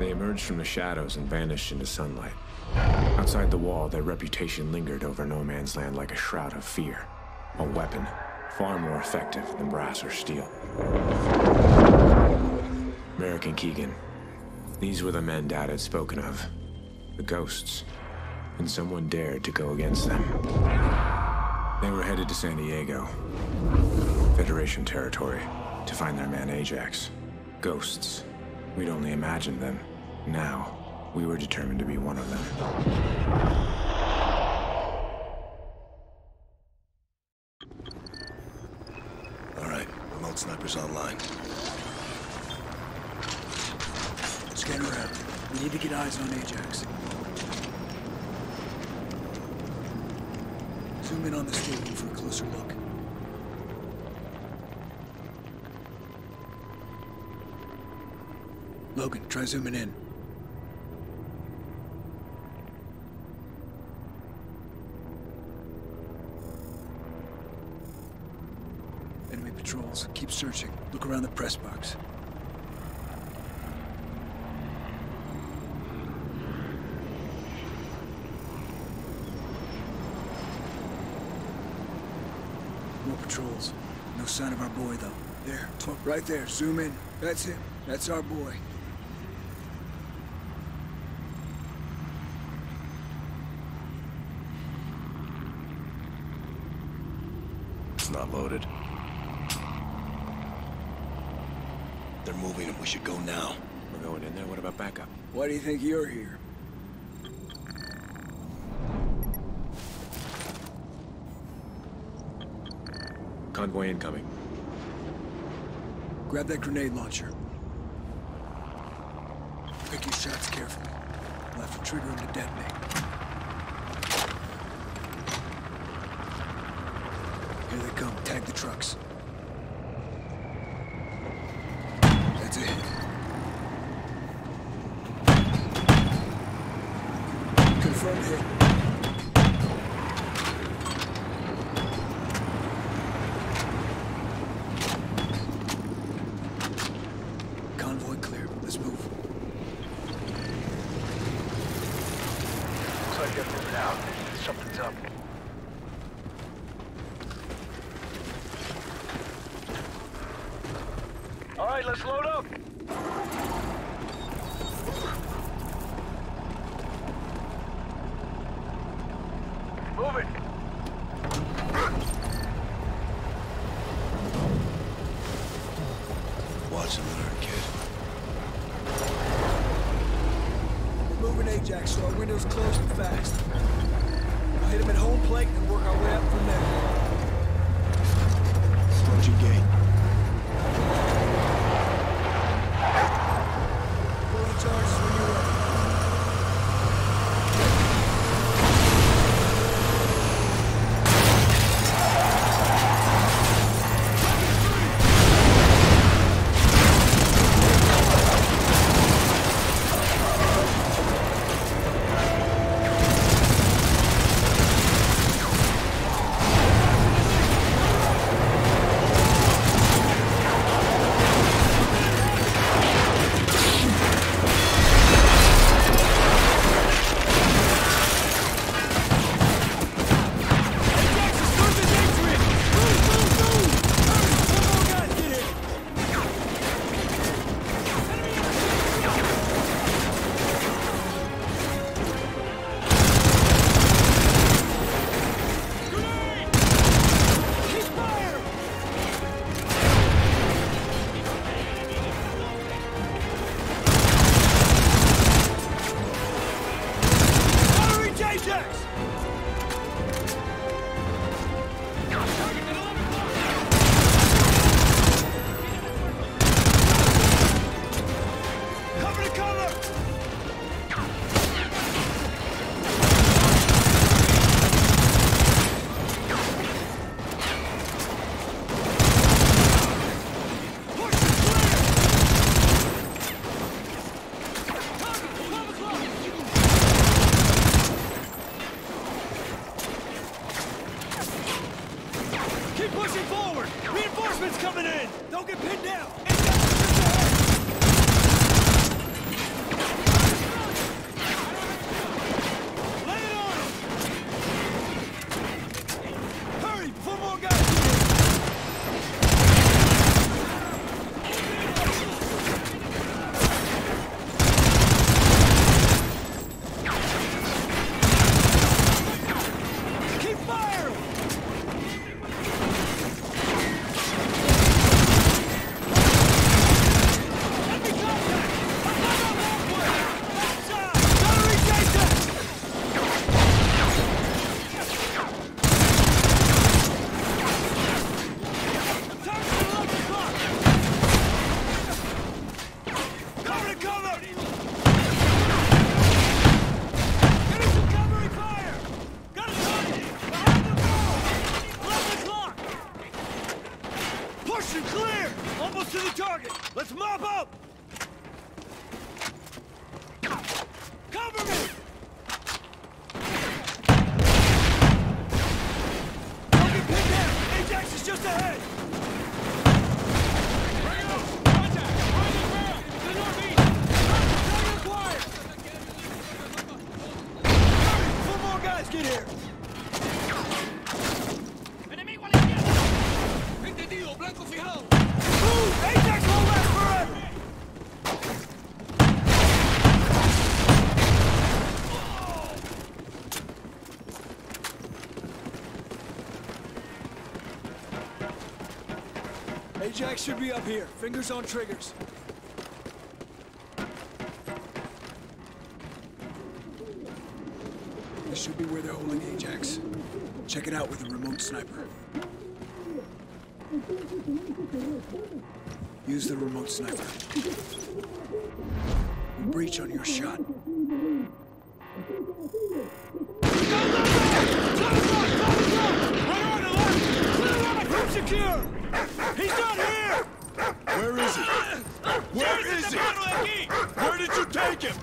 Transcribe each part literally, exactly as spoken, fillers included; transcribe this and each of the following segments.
They emerged from the shadows and vanished into sunlight. Outside the wall, their reputation lingered over no man's land like a shroud of fear. A weapon, far more effective than brass or steel. Merrick and Keegan. These were the men Dad had spoken of. The ghosts. And someone dared to go against them. They were headed to San Diego, Federation territory, to find their man Ajax. Ghosts. We'd only imagined them. Now, we were determined to be one of them. All right, remote sniper's online. Scan around. We need to get eyes on Ajax. Zoom in on the stadium for a closer look. Logan, try zooming in. Enemy patrols. Keep searching. Look around the press box. More patrols. No sign of our boy, though. There. Right there. Zoom in. That's him. That's our boy. It's not loaded. They're moving and we should go now. We're going in there. What about backup? Why do you think you're here? Convoy incoming. Grab that grenade launcher. Pick your shots carefully. We'll have to trigger him to detonate. Here they come. Tag the trucks. That's it. Confirmed hit. Convoy clear. Let's move. Looks like they're moving out. Something's up. All right, let's load up. Move it. Watch and learn, kid. We're moving Ajax, so our window's closing fast. We'll hit him at home plate and work our way up from there. Approaching gate. Pulling charges when you're ready. Keep pushing forward! Reinforcements coming in! Don't get pinned down! Martian, clear! Almost to the target! Let's mop up! Cover me! Don't get pinned down! Ajax is just ahead! Bring it up! Contact! Rising ground! To the northeast! Target acquired! Hurry! Four more guys get here! Enemigo a la izquierda! Entendido! Blanco fijado! Move! Ajax won't last forever! Ajax should be up here. Fingers on triggers. This should be where they're holding Ajax. Check it out with a remote sniper. Use the remote sniper. We breach on your shot. Secure! He's not here! Where is he? Where is he? Where did you take him?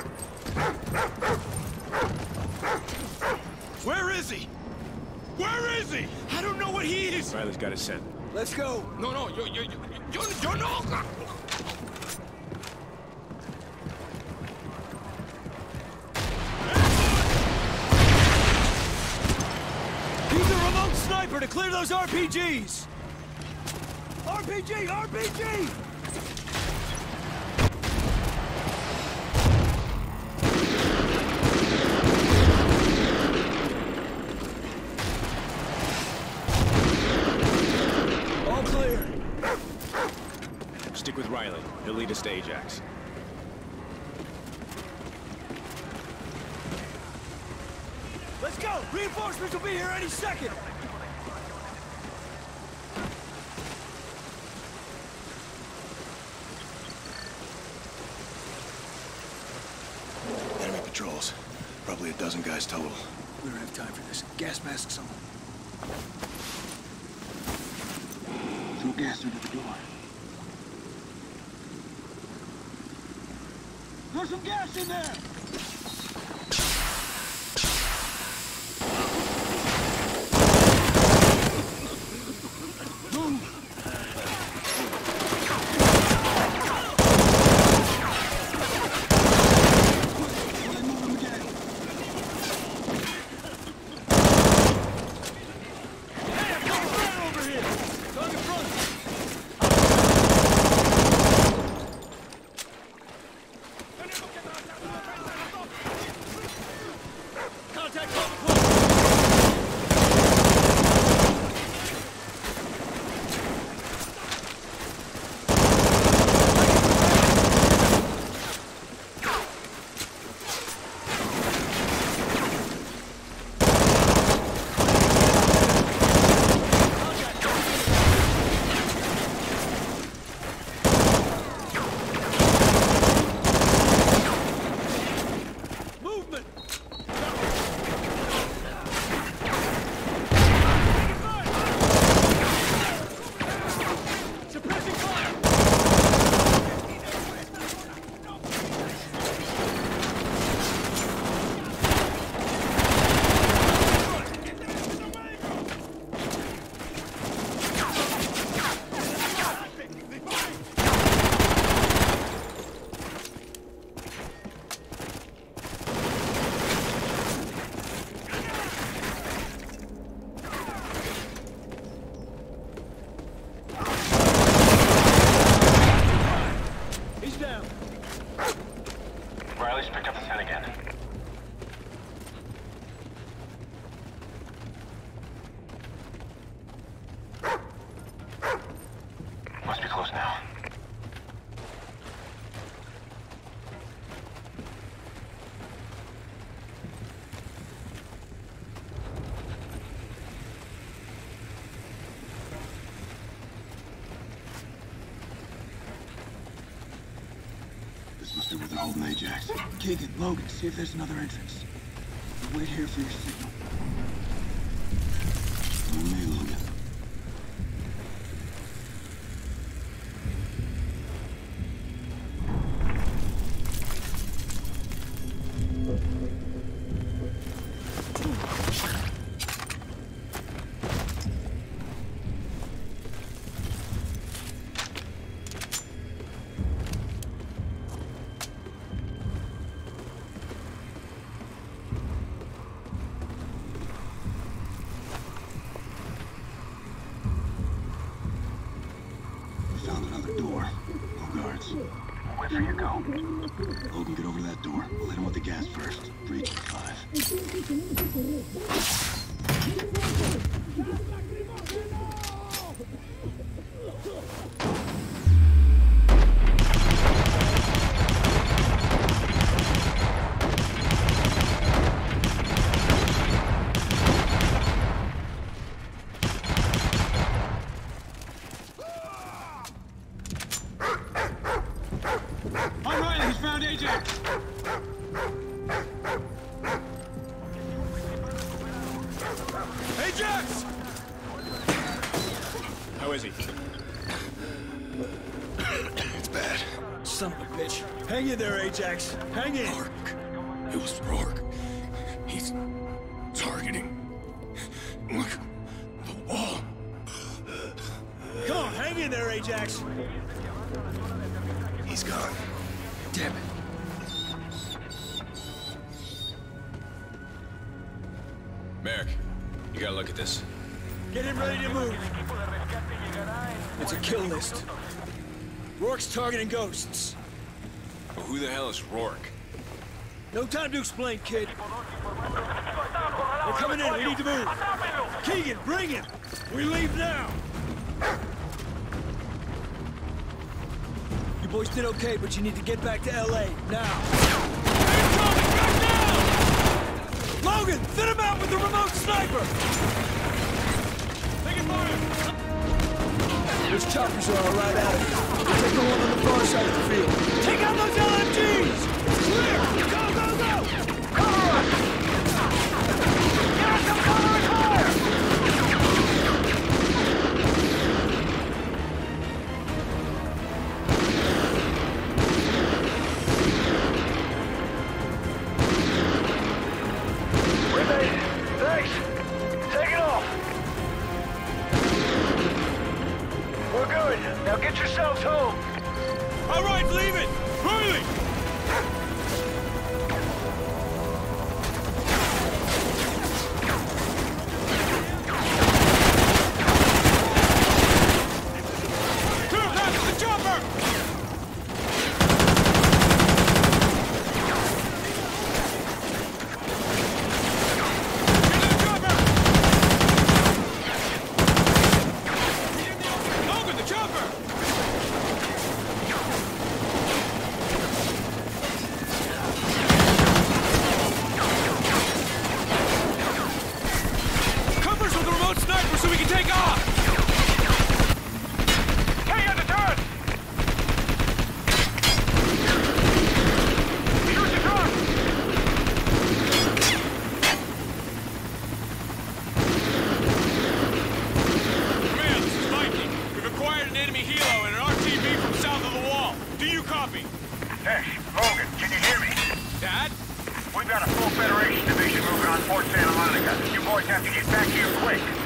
Where is he? Where is he? I don't know what he is! Riley's got his scent. Let's go. No, no, yo, yo, yo, yo, yo no. Use a remote sniper to clear those R P Gs! R P G! R P G! All clear. Stick with Riley. He'll lead us to Ajax. Let's go! Reinforcements will be here any second! Enemy patrols. Probably a dozen guys total. We don't have time for this. Gas masks on. Throw gas under the door. There's some gas in there! Riley's picked up the scent again. Must be close now. This must be where they're holding Ajax. Keegan, Logan, see if there's another entrance. We'll wait here for your signal. On me, Logan. No guards. Wait for you go. Logan, get over to that door. We'll hit him with the gas first. Three, two, five. On Riley, he's found Ajax! Ajax! How is he? It's bad. Son of a bitch. Hang in there, Ajax. Hang in. Rourke. It was Rourke. He's targeting. Look, the wall. Come on, hang in there, Ajax. He's gone. Damn it. Merrick, you gotta look at this. Get him ready to move. It's a kill list. Rourke's targeting ghosts. But who the hell is Rourke? No time to explain, kid. We're coming in. We need to move. Keegan, bring him. We leave now. You boys did okay, but you need to get back to L A now. Logan, thin him out with the remote sniper. Taking fire. Those choppers are all right out of here. We'll take the one on the far side of the field. Take out those L M Gs. It's clear. Go, go, go. Cover us. Give us some cover and fire. Thanks. Take it off. We're good. Now get yourselves home. All right, leave it! Riley! Two attacks the chopper! We've got a full Federation division moving on Fort Santa Monica. You boys have to get back here quick.